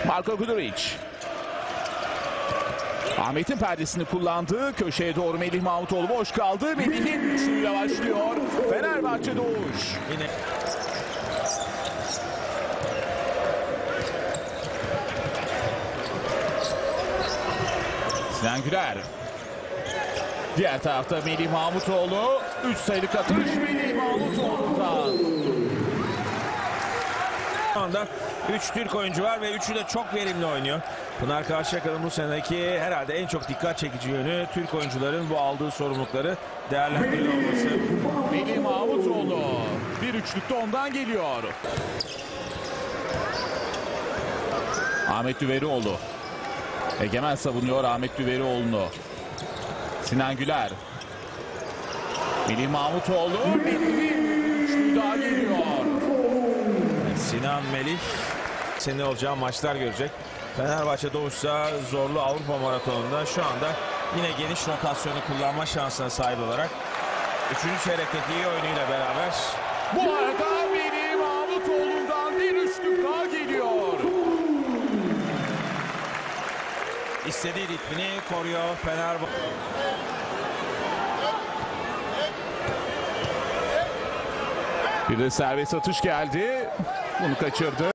Marko Guduric. Ahmet'in perdesini kullandı. Köşeye doğru Melih Mahmutoğlu boş kaldı. Melih'in üçlüğüyle başlıyor. Fenerbahçe Doğuş. Yine Sinan Güler. Diğer tarafta Melih Mahmutoğlu. 3 sayılık atış Melih Mahmutoğlu'ndan. şu anda 3 Türk oyuncu var ve üçü de çok verimli oynuyor. Pınar Karşıyaka'nın bu seneki herhalde en çok dikkat çekici yönü Türk oyuncuların bu aldığı sorumlulukları değerlendiriyor olması. Melih Mahmutoğlu. Bir üçlük de ondan geliyor. Ahmet Düverioğlu. Egemen savunuyor Ahmet Düverioğlu'nu. Sinan Güler. Melih Mahmutoğlu. Melih'in üçlüğü daha geliyor. Sinan, Melih senin olacağı maçlar görecek. Fenerbahçe Doğuş'sa zorlu Avrupa Maratonu'nda şu anda yine geniş rotasyonu kullanma şansına sahip olarak 3. çeyrekteki iyi oyunuyla beraber Bu arada Melih Mahmutoğlu'ndan bir üçlük daha geliyor. istediği ritmini koruyor Fenerbahçe. Bir de serbest atış geldi. Bunu kaçırdı.